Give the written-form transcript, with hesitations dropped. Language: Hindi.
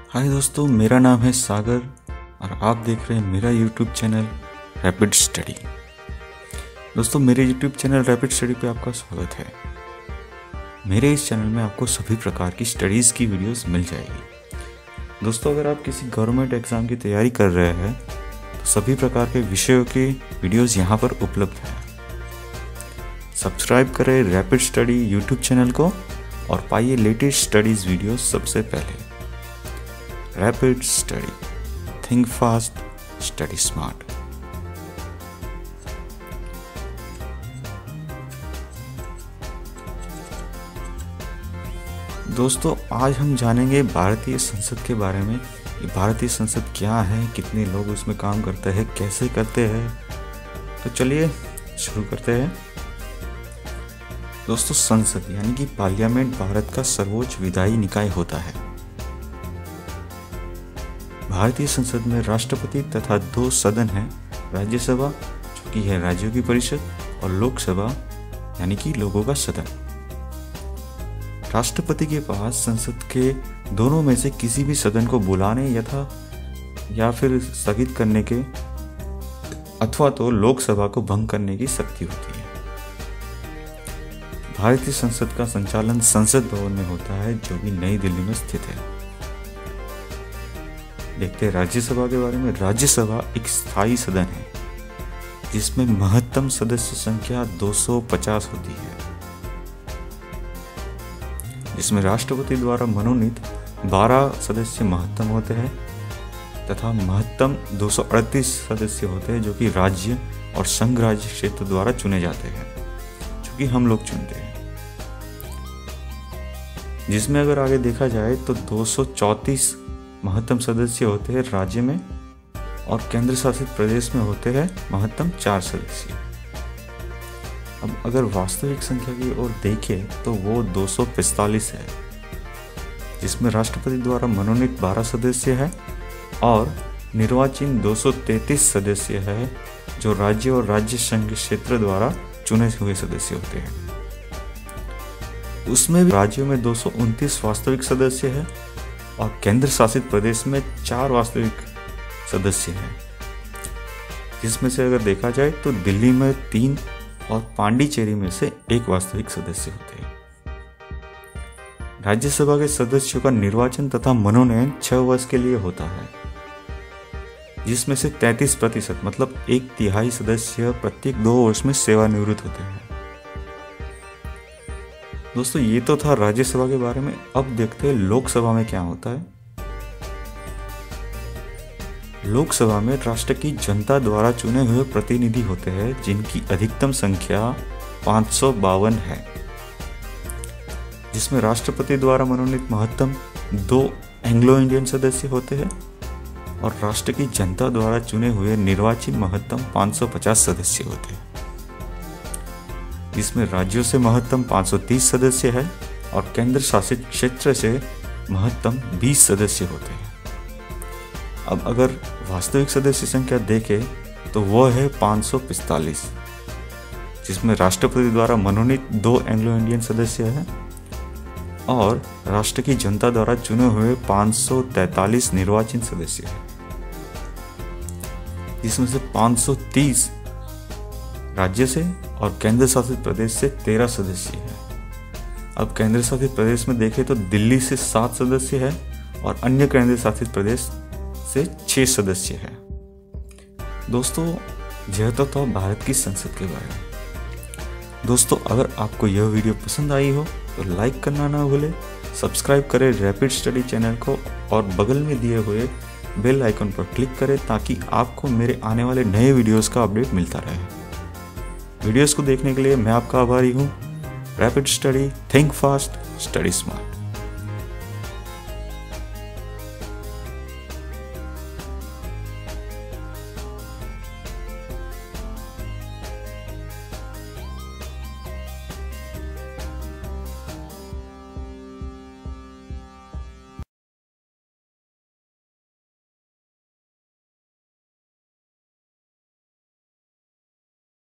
हाय दोस्तों, मेरा नाम है सागर और आप देख रहे हैं मेरा यूट्यूब चैनल रैपिड स्टडी। दोस्तों, मेरे यूट्यूब चैनल रैपिड स्टडी पे आपका स्वागत है। मेरे इस चैनल में आपको सभी प्रकार की स्टडीज़ की वीडियोस मिल जाएगी। दोस्तों, अगर आप किसी गवर्नमेंट एग्ज़ाम की तैयारी कर रहे हैं तो सभी प्रकार के विषयों की वीडियोस यहाँ पर उपलब्ध हैं। सब्सक्राइब करें रैपिड स्टडी यूट्यूब चैनल को और पाइए लेटेस्ट स्टडीज़ वीडियोस सबसे पहले। Rapid study, think fast, study smart. दोस्तों, आज हम जानेंगे भारतीय संसद के बारे में। ये भारतीय संसद क्या है, कितने लोग उसमें काम करते हैं, कैसे करते हैं। तो चलिए शुरू करते हैं। दोस्तों, संसद यानी कि पार्लियामेंट भारत का सर्वोच्च विधायी निकाय होता है। भारतीय संसद में राष्ट्रपति तथा दो सदन हैं, राज्यसभा जो कि है राज्यों की परिषद और लोकसभा यानी कि लोगों का सदन। राष्ट्रपति के पास संसद के दोनों में से किसी भी सदन को बुलाने या फिर स्थगित करने के अथवा तो लोकसभा को भंग करने की शक्ति होती है। भारतीय संसद का संचालन संसद भवन में होता है जो कि नई दिल्ली में स्थित है। देखते हैं राज्यसभा के बारे में। राज्यसभा एक स्थायी सदन है जिसमें महत्तम सदस्य संख्या 250 होती है, जिसमें राष्ट्रपति द्वारा मनोनीत 12 सदस्य महत्तम होते हैं तथा महत्तम 238 सदस्य होते हैं जो कि राज्य और संघ राज्य क्षेत्र द्वारा चुने जाते हैं, जो कि हम लोग चुनते हैं। जिसमें अगर आगे देखा जाए तो 234 महत्तम सदस्य होते हैं राज्य में और केंद्र शासित प्रदेश में होते हैं महत्तम 4 सदस्य। अब अगर वास्तविक संख्या की ओर देखें तो वो 245 है, जिसमें राष्ट्रपति द्वारा मनोनीत 12 सदस्य है और निर्वाचित 233 सदस्य है जो राज्य और राज्य संघ क्षेत्र द्वारा चुने हुए सदस्य होते हैं। उसमें भी राज्यों में 229 वास्तविक सदस्य है और केंद्र शासित प्रदेश में 4 वास्तविक सदस्य हैं, जिसमें से अगर देखा जाए तो दिल्ली में 3 और पांडिचेरी में से 1 वास्तविक सदस्य होते हैं। राज्यसभा के सदस्यों का निर्वाचन तथा मनोनयन 6 वर्ष के लिए होता है, जिसमें से 33% मतलब 1/3 सदस्य प्रत्येक 2 वर्ष में सेवानिवृत्त होते हैं। दोस्तों, ये तो था राज्यसभा के बारे में। अब देखते हैं लोकसभा में क्या होता है। लोकसभा में राष्ट्र की जनता द्वारा चुने हुए प्रतिनिधि होते हैं जिनकी अधिकतम संख्या 552 है, जिसमें राष्ट्रपति द्वारा मनोनीत महत्तम 2 एंग्लो इंडियन सदस्य होते हैं और राष्ट्र की जनता द्वारा चुने हुए निर्वाचित महत्तम 550 सदस्य होते हैं, जिसमें राज्यों से महत्तम 530 सदस्य है और केंद्र शासित क्षेत्र से महत्तम 20 सदस्य होते हैं। अब अगर वास्तविक सदस्य संख्या देखें तो वह है 545, जिसमें राष्ट्रपति द्वारा मनोनीत 2 एंग्लो इंडियन सदस्य हैं और राष्ट्र की जनता द्वारा चुने हुए 543 निर्वाचित सदस्य हैं, जिसमें से 530 राज्य से और केंद्र शासित प्रदेश से 13 सदस्य हैं। अब केंद्र शासित प्रदेश में देखें तो दिल्ली से 7 सदस्य है और अन्य केंद्र शासित प्रदेश से 6 सदस्य है। दोस्तों, यह तो था भारत की संसद के बारे में। दोस्तों, अगर आपको यह वीडियो पसंद आई हो तो लाइक करना ना भूलें, सब्सक्राइब करें रैपिड स्टडी चैनल को और बगल में दिए हुए बेल आइकन पर क्लिक करें ताकि आपको मेरे आने वाले नए वीडियोस का अपडेट मिलता रहे। वीडियोस को देखने के लिए मैं आपका आभारी हूँ। Rapid study, think fast, study smart.